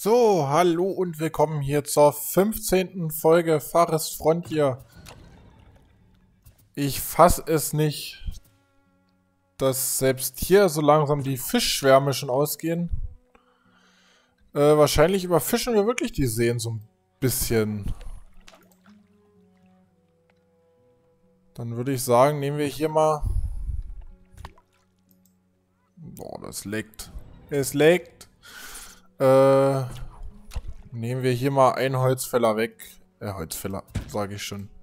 So, hallo und willkommen hier zur 15. Folge Forest Frontier. Ich fasse es nicht, dass selbst hier so langsam die Fischschwärme schon ausgehen. Wahrscheinlich überfischen wir wirklich die Seen so ein bisschen. Dann würde ich sagen, nehmen wir hier mal... Boah, das leckt. Es leckt. Nehmen wir hier mal einen Holzfäller weg. Holzfäller, sage ich schon.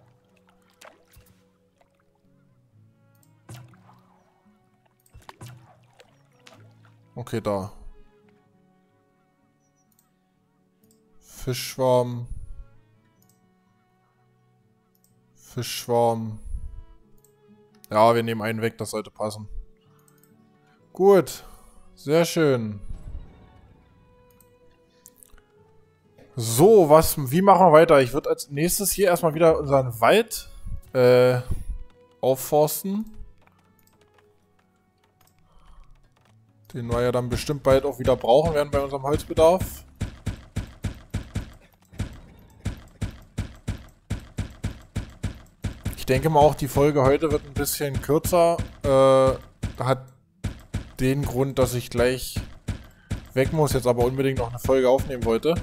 Okay, da. Fischschwarm. Fischschwarm. Ja, wir nehmen einen weg, das sollte passen. Gut. Sehr schön. So, wie machen wir weiter? Ich würde als nächstes hier erstmal wieder unseren Wald aufforsten. Den wir ja dann bestimmt bald auch wieder brauchen werden bei unserem Holzbedarf. Ich denke mal auch, die Folge heute wird ein bisschen kürzer. Hat den Grund, dass ich gleich weg muss, jetzt aber unbedingt noch eine Folge aufnehmen wollte.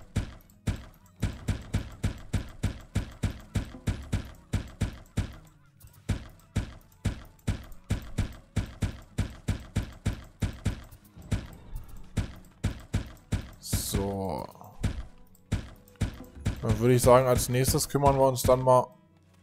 So. Dann würde ich sagen, als nächstes kümmern wir uns dann mal...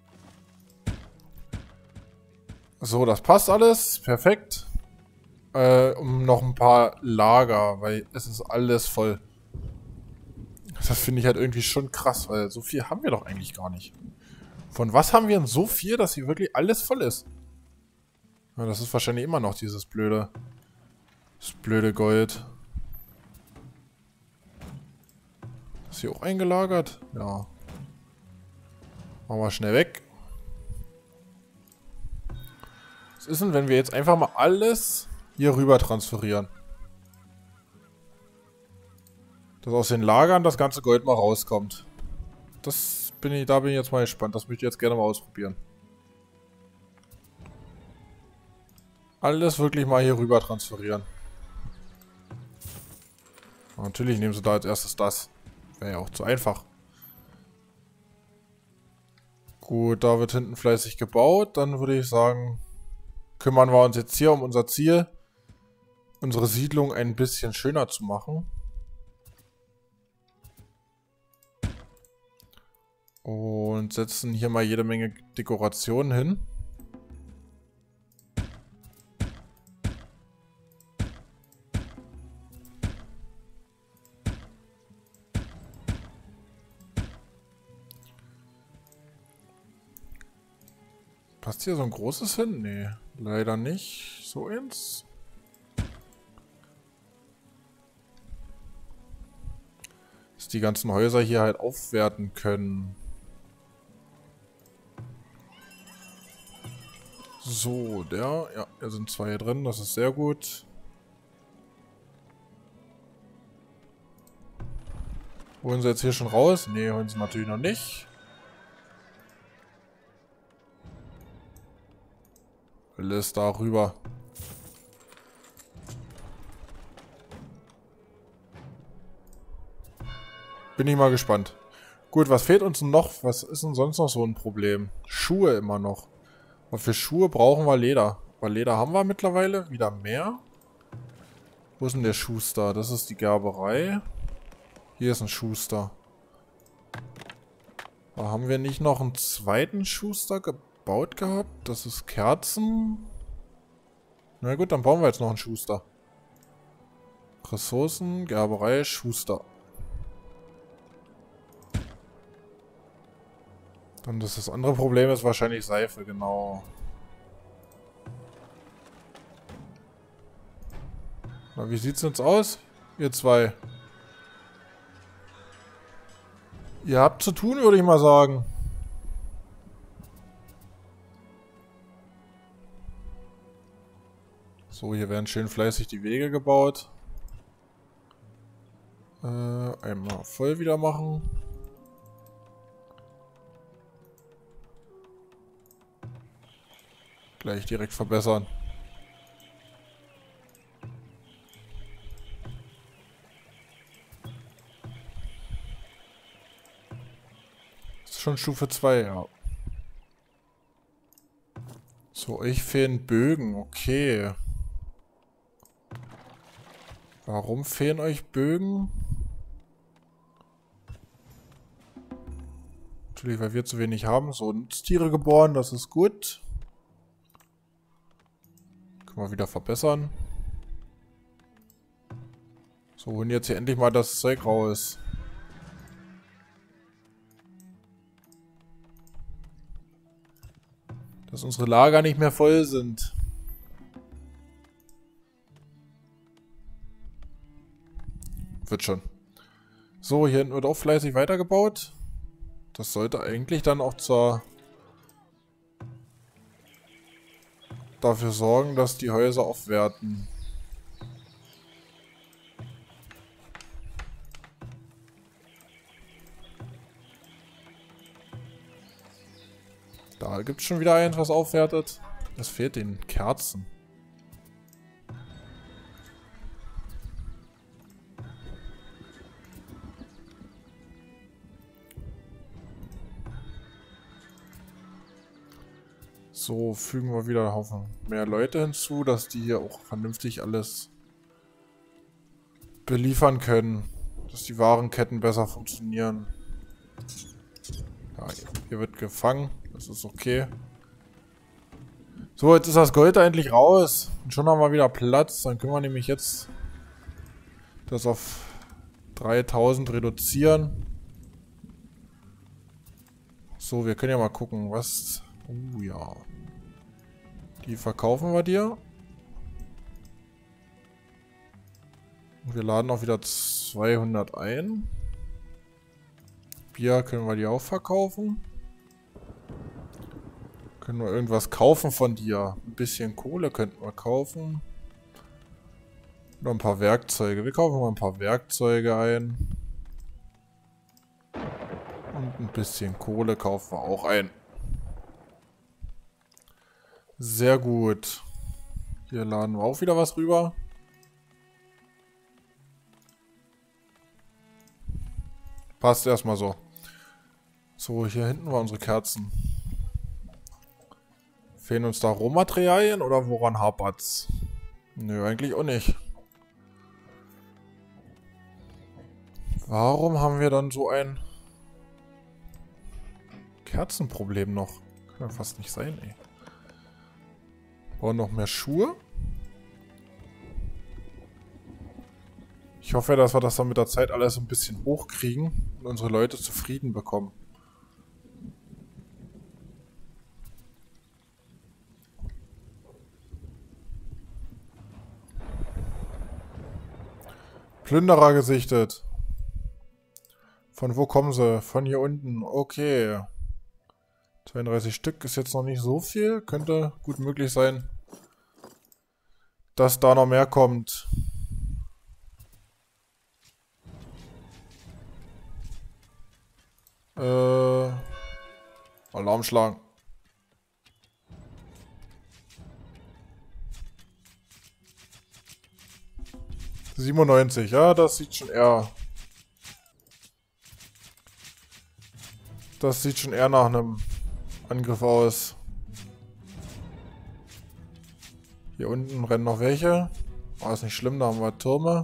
So, das passt alles. Perfekt. Um noch ein paar Lager, weil es ist alles voll. Das finde ich halt irgendwie schon krass, weil so viel haben wir doch eigentlich gar nicht. Von was haben wir denn so viel, dass hier wirklich alles voll ist? Ja, das ist wahrscheinlich immer noch das blöde Gold. Ist hier auch eingelagert? Ja. Machen wir schnell weg. Was ist denn, wenn wir jetzt einfach mal alles hier rüber transferieren? Dass aus den Lagern das ganze Gold mal rauskommt. Da bin ich jetzt mal gespannt. Das möchte ich jetzt gerne mal ausprobieren. Alles wirklich mal hier rüber transferieren. Und natürlich nehmen sie da als erstes das. Wäre ja auch zu einfach. Gut, da wird hinten fleißig gebaut. Dann würde ich sagen, kümmern wir uns jetzt hier um unser Ziel. Unsere Siedlung ein bisschen schöner zu machen. Und setzen hier mal jede Menge Dekorationen hin. Passt hier so ein großes hin? Nee, leider nicht. So eins. Dass die ganzen Häuser hier halt aufwerten können. So, ja, hier sind zwei hier drin, das ist sehr gut. Holen sie jetzt hier schon raus? Nee, holen sie natürlich noch nicht. Alles da rüber. Bin ich mal gespannt. Gut, was fehlt uns noch? Was ist denn sonst noch so ein Problem? Schuhe immer noch. Und für Schuhe brauchen wir Leder. Aber Leder haben wir mittlerweile wieder mehr. Wo ist denn der Schuster? Das ist die Gerberei. Hier ist ein Schuster. Da haben wir nicht noch einen zweiten Schuster gebaut gehabt? Das ist Kerzen. Na gut, dann bauen wir jetzt noch einen Schuster. Ressourcen, Gerberei, Schuster. Dann das andere Problem ist wahrscheinlich Seife, genau. Na, wie sieht's jetzt aus? Ihr zwei. Ihr habt zu tun, würde ich mal sagen. So, hier werden schön fleißig die Wege gebaut. Einmal voll wieder machen. Gleich direkt verbessern. Das ist schon Stufe 2, ja. So, euch fehlen Bögen, okay. Warum fehlen euch Bögen? Natürlich, weil wir zu wenig haben. So, Nutztiere geboren, das ist gut. Können wir wieder verbessern. So, holen jetzt hier endlich mal das Zeug raus. Dass unsere Lager nicht mehr voll sind. Wird schon. So, hier hinten wird auch fleißig weitergebaut. Das sollte eigentlich dann auch dafür sorgen, dass die Häuser aufwerten. Da gibt es schon wieder eins, was aufwertet. Es fehlt den Kerzen. So, fügen wir wieder einen Haufen mehr Leute hinzu, dass die hier auch vernünftig alles beliefern können. Dass die Warenketten besser funktionieren. Ja, hier wird gefangen. Das ist okay. So, jetzt ist das Gold endlich raus. Und schon haben wir wieder Platz. Dann können wir nämlich jetzt das auf 3000 reduzieren. So, wir können ja mal gucken, was... Oh ja. Die verkaufen wir dir. Und wir laden auch wieder 200 ein. Bier können wir dir auch verkaufen. Können wir irgendwas kaufen von dir? Ein bisschen Kohle könnten wir kaufen. Noch ein paar Werkzeuge. Wir kaufen mal ein paar Werkzeuge ein. Und ein bisschen Kohle kaufen wir auch ein. Sehr gut. Hier laden wir auch wieder was rüber. Passt erstmal so. So, hier hinten waren unsere Kerzen. Fehlen uns da Rohmaterialien oder woran hapert's? Nö, eigentlich auch nicht. Warum haben wir dann so ein Kerzenproblem noch? Kann ja fast nicht sein, ey. Brauchen noch mehr Schuhe. Ich hoffe, dass wir das dann mit der Zeit alles ein bisschen hochkriegen und unsere Leute zufrieden bekommen. Plünderer gesichtet. Von wo kommen sie? Von hier unten. Okay. 32 Stück ist jetzt noch nicht so viel. Könnte gut möglich sein, dass da noch mehr kommt. Alarm schlagen. ...97, ja, das sieht schon eher... Das sieht schon eher nach einem Angriff aus. Hier unten rennen noch welche. Aber ist nicht schlimm, da haben wir Türme.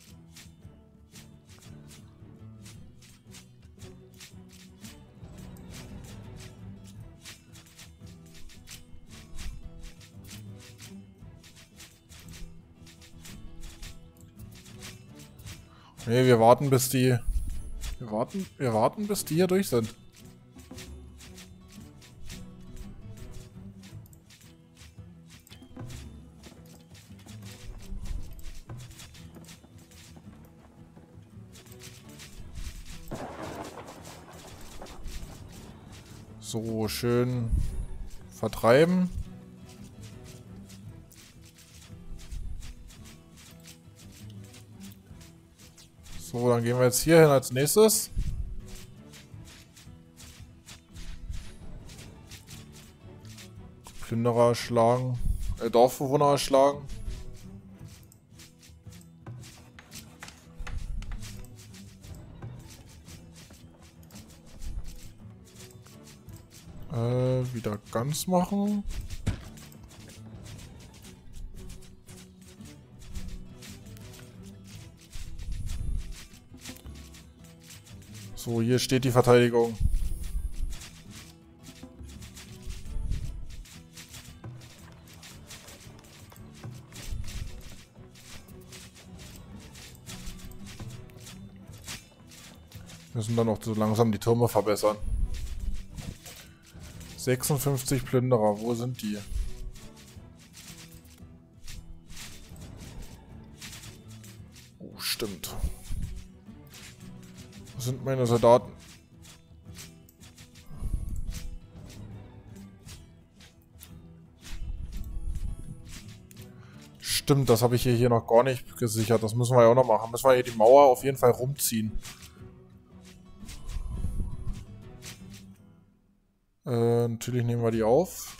Nee, wir warten bis die... Wir warten bis die hier durch sind. So, schön vertreiben. So, dann gehen wir jetzt hier hin als nächstes. Plünderer erschlagen. Dorfbewohner erschlagen. Wieder ganz machen. So, hier steht die Verteidigung. Müssen dann noch so langsam die Türme verbessern. 56 Plünderer, wo sind die? Oh, stimmt. Wo sind meine Soldaten? Stimmt, das habe ich hier noch gar nicht gesichert. Das müssen wir ja auch noch machen. Müssen wir hier die Mauer auf jeden Fall rumziehen. Natürlich nehmen wir die auf.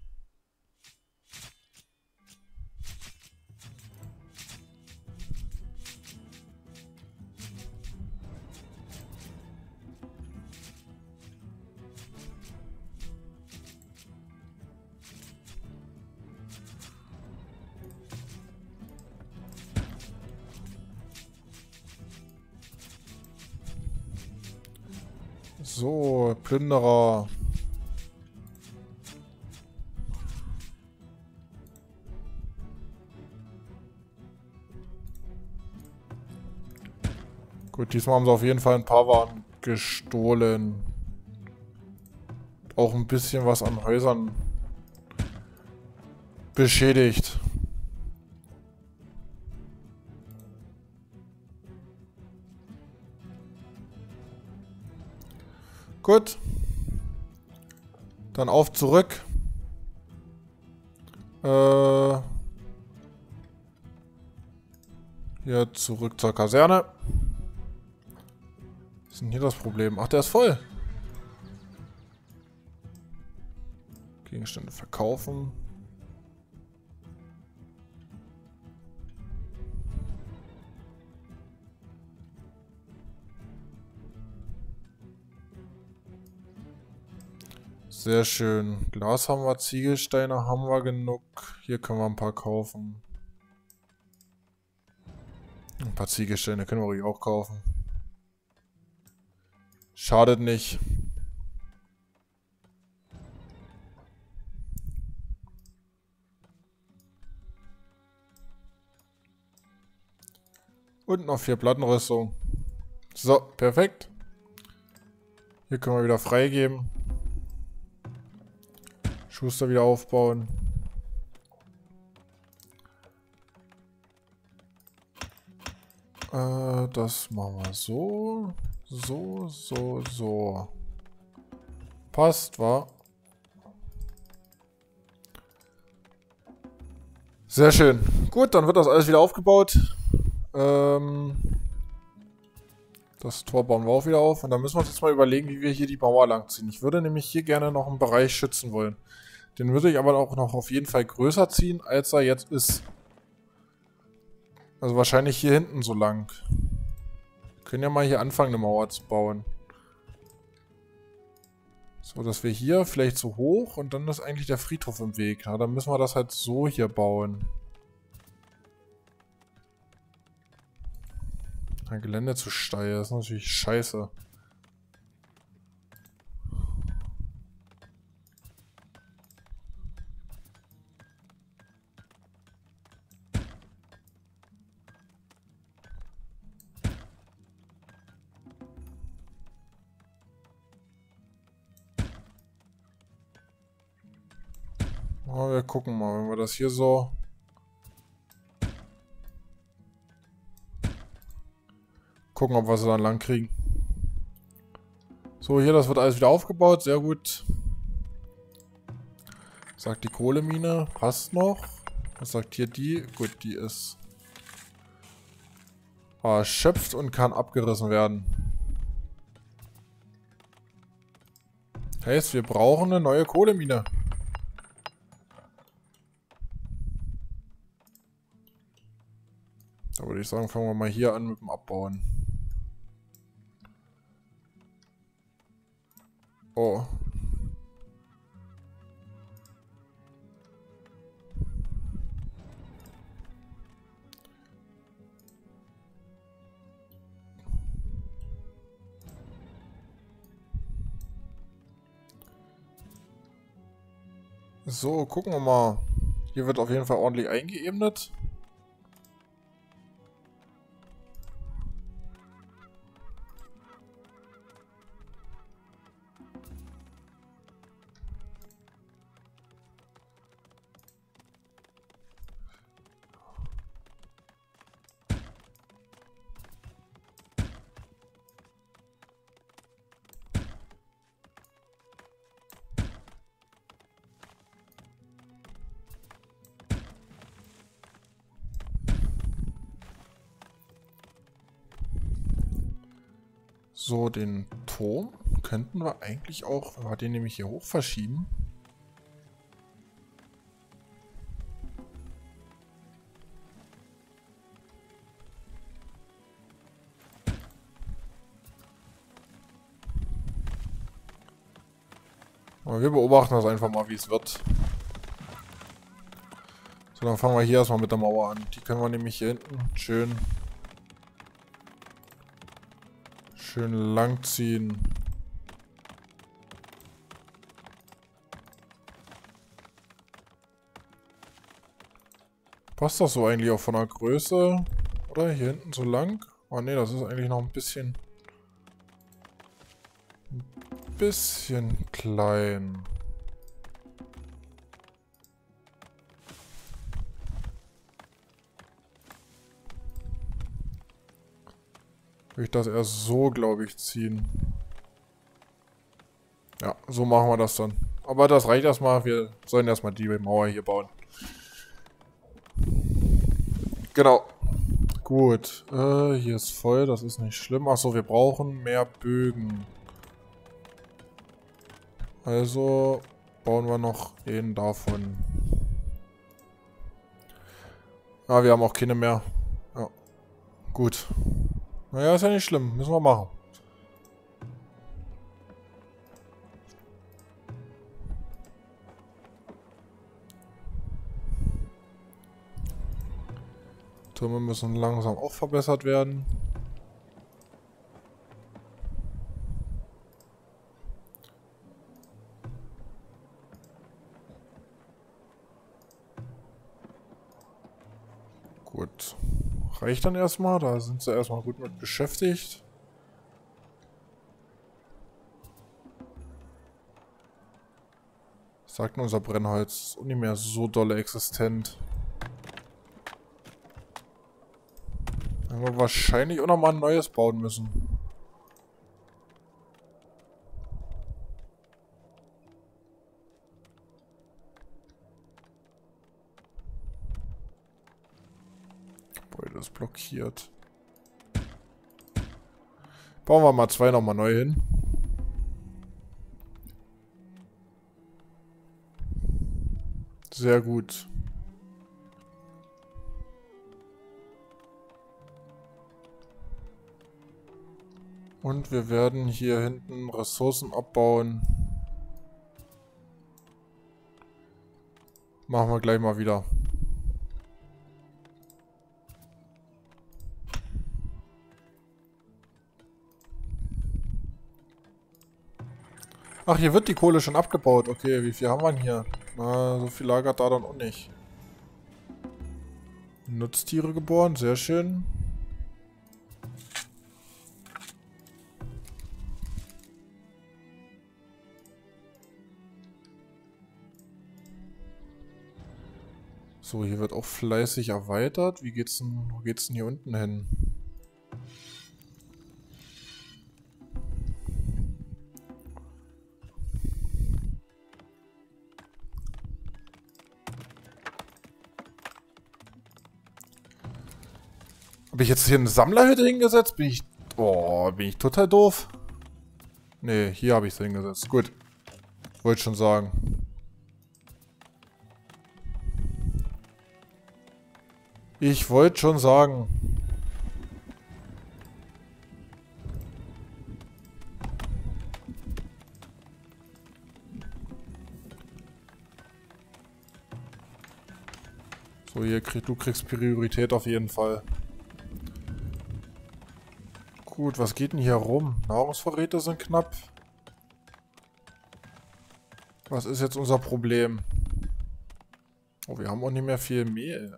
So, Plünderer. Gut, diesmal haben sie auf jeden Fall ein paar Waren gestohlen. Auch ein bisschen was an Häusern beschädigt. Gut. Dann auf zurück. Hier zurück zur Kaserne. Was ist denn hier das Problem? Ach, der ist voll. Gegenstände verkaufen. Sehr schön. Glas haben wir, Ziegelsteine haben wir genug. Hier können wir ein paar kaufen. Ein paar Ziegelsteine können wir ruhig auch kaufen. Schadet nicht. Und noch 4 Plattenrüstung. So, perfekt. Hier können wir wieder freigeben. Schuster wieder aufbauen. Das machen wir so. So. Passt, wa? Sehr schön. Gut, dann wird das alles wieder aufgebaut. Das Tor bauen wir auch wieder auf. Und dann müssen wir uns jetzt mal überlegen, wie wir hier die Mauer langziehen. Ich würde nämlich hier gerne noch einen Bereich schützen wollen. Den würde ich aber auch noch auf jeden Fall größer ziehen, als er jetzt ist. Also wahrscheinlich hier hinten so lang. Wir können ja mal hier anfangen, eine Mauer zu bauen. So, dass wir hier vielleicht so hoch und dann ist eigentlich der Friedhof im Weg. Na, dann müssen wir das halt so hier bauen. Ein Gelände zu steil, das ist natürlich scheiße. Aber wir gucken mal, wenn wir das hier so... Gucken, ob wir sie dann lang kriegen. So, hier, das wird alles wieder aufgebaut. Sehr gut. Sagt die Kohlemine. Passt noch. Was sagt hier die? Gut, die ist Erschöpft und kann abgerissen werden. Heißt, wir brauchen eine neue Kohlemine. Da würde ich sagen, fangen wir mal hier an mit dem Abbauen. Oh. So, gucken wir mal. Hier wird auf jeden Fall ordentlich eingeebnet. So, den Turm könnten wir eigentlich auch, wenn wir den nämlich hier hoch verschieben. Aber wir beobachten das einfach mal, wie es wird. So, dann fangen wir hier erstmal mit der Mauer an. Die können wir nämlich hier hinten schön lang ziehen. Passt das so eigentlich auch von der Größe? Oder hier hinten so lang? Oh ne, das ist eigentlich noch ein bisschen klein. Würde ich das erst so, glaube ich, ziehen. Ja, so machen wir das dann. Aber das reicht erstmal. Wir sollen erstmal die Mauer hier bauen. Genau. Gut. Hier ist voll. Das ist nicht schlimm. Achso, wir brauchen mehr Bögen. Also bauen wir noch einen davon. Ah, wir haben auch keine mehr. Ja. Gut. Naja, ist ja nicht schlimm. Müssen wir machen. Türme müssen langsam auch verbessert werden. Gut. Reicht dann erstmal. Da sind sie erstmal gut mit beschäftigt. Sagt unser Brennholz. Ist auch nicht mehr so dolle existent. Dann werden wir wahrscheinlich auch nochmal ein neues bauen müssen. Gebäude ist blockiert. Bauen wir mal 2 nochmal neu hin. Sehr gut. Und wir werden hier hinten Ressourcen abbauen. Machen wir gleich mal wieder. Ach, hier wird die Kohle schon abgebaut. Okay, wie viel haben wir denn hier? Na, so viel lagert da dann auch nicht. Nutztiere geboren, sehr schön. So, hier wird auch fleißig erweitert. Wo geht's denn hier unten hin? Habe ich jetzt hier eine Sammlerhütte hingesetzt? Bin ich total doof? Nee, hier habe ich es hingesetzt. Gut. Wollte schon sagen. Ich wollte schon sagen. So, du kriegst Priorität auf jeden Fall. Gut, was geht denn hier rum? Nahrungsvorräte sind knapp. Was ist jetzt unser Problem? Oh, wir haben auch nicht mehr viel Mehl.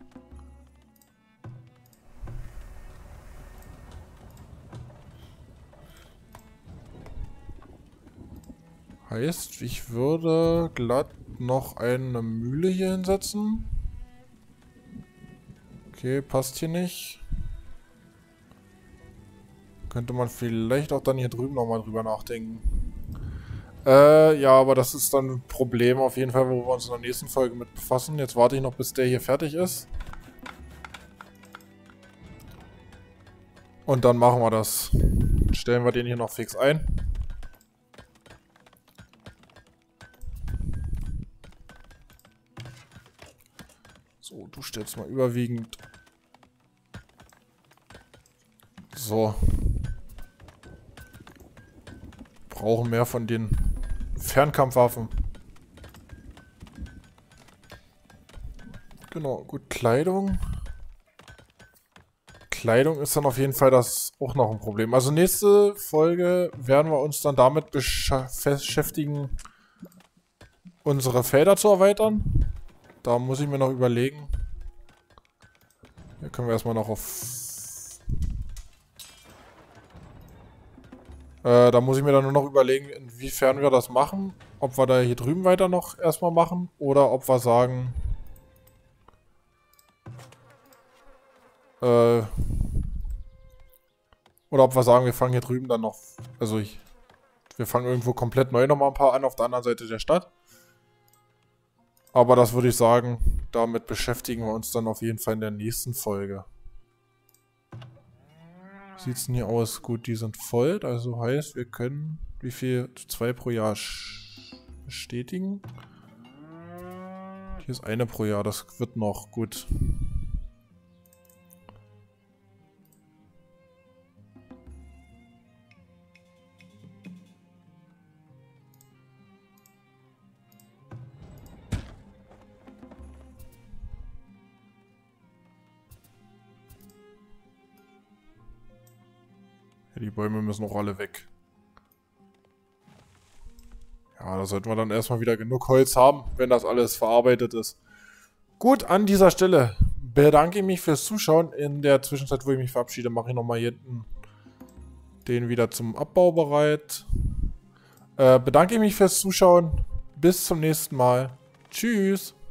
Heißt, ich würde glatt noch eine Mühle hier hinsetzen. Okay, passt hier nicht. Könnte man vielleicht auch dann hier drüben nochmal drüber nachdenken. Ja, aber das ist dann ein Problem auf jeden Fall, wo wir uns in der nächsten Folge mit befassen. Jetzt warte ich noch, bis der hier fertig ist. Und dann machen wir das. Stellen wir den hier noch fix ein. So, du stellst mal überwiegend. So. Brauchen mehr von den Fernkampfwaffen. Genau, gut, Kleidung. Kleidung ist dann auf jeden Fall das auch noch ein Problem. Also nächste Folge werden wir uns dann damit beschäftigen, unsere Felder zu erweitern. Da muss ich mir noch überlegen. Hier können wir erstmal noch auf... da muss ich mir dann nur noch überlegen, inwiefern wir das machen. Ob wir da hier drüben weiter noch erstmal machen oder ob wir sagen... oder ob wir sagen, wir fangen hier drüben dann noch... Also wir fangen irgendwo komplett neu nochmal ein paar an auf der anderen Seite der Stadt. Aber das würde ich sagen, damit beschäftigen wir uns dann auf jeden Fall in der nächsten Folge. Wie sieht es denn hier aus? Gut, die sind voll. Also heißt, wir können wie viel? 2 pro Jahr bestätigen. Hier ist eine pro Jahr. Das wird noch gut. Ja, die Bäume müssen auch alle weg. Ja, da sollten wir dann erstmal wieder genug Holz haben, wenn das alles verarbeitet ist. Gut, an dieser Stelle bedanke ich mich fürs Zuschauen. In der Zwischenzeit, wo ich mich verabschiede, mache ich nochmal hier hinten den wieder zum Abbau bereit. Bedanke ich mich fürs Zuschauen. Bis zum nächsten Mal. Tschüss.